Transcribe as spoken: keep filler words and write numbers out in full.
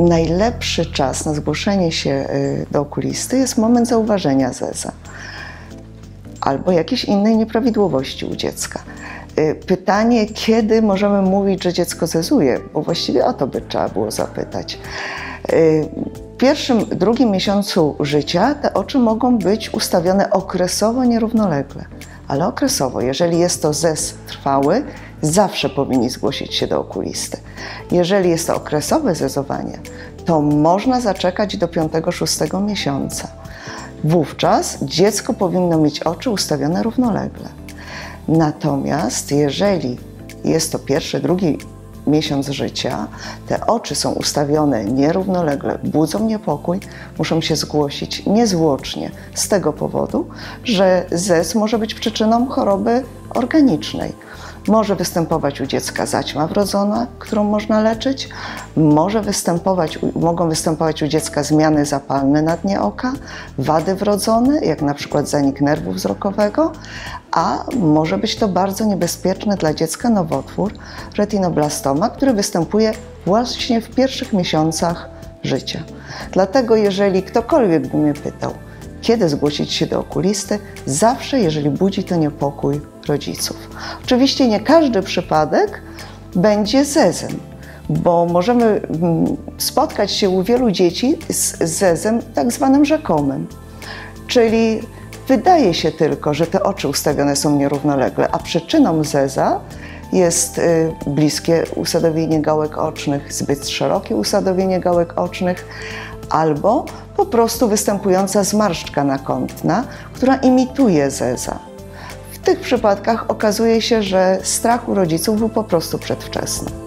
najlepszy czas na zgłoszenie się do okulisty jest moment zauważenia zeza albo jakiejś innej nieprawidłowości u dziecka. Pytanie, kiedy możemy mówić, że dziecko zezuje, bo właściwie o to by trzeba było zapytać. W pierwszym, drugim miesiącu życia te oczy mogą być ustawione okresowo nierównolegle, ale okresowo, jeżeli jest to zez trwały, zawsze powinni zgłosić się do okulisty. Jeżeli jest to okresowe zezowanie, to można zaczekać do piątego, szóstego miesiąca. Wówczas dziecko powinno mieć oczy ustawione równolegle. Natomiast jeżeli jest to pierwszy, drugi miesiąc życia, te oczy są ustawione nierównolegle, budzą niepokój, muszą się zgłosić niezwłocznie z tego powodu, że zez może być przyczyną choroby organicznej. Może występować u dziecka zaćma wrodzona, którą można leczyć, może występować, mogą występować u dziecka zmiany zapalne na dnie oka, wady wrodzone, jak na przykład zanik nerwu wzrokowego, a może być to bardzo niebezpieczny dla dziecka nowotwór, retinoblastoma, który występuje właśnie w pierwszych miesiącach życia. Dlatego jeżeli ktokolwiek by mnie pytał, kiedy zgłosić się do okulisty, zawsze, jeżeli budzi to niepokój rodziców. Oczywiście nie każdy przypadek będzie zezem, bo możemy spotkać się u wielu dzieci z zezem tak zwanym rzekomym, czyli wydaje się tylko, że te oczy ustawione są nierównolegle, a przyczyną zeza jest bliskie usadowienie gałek ocznych, zbyt szerokie usadowienie gałek ocznych, albo po prostu występująca zmarszczka nakątna, która imituje zeza. W tych przypadkach okazuje się, że strach u rodziców był po prostu przedwczesny.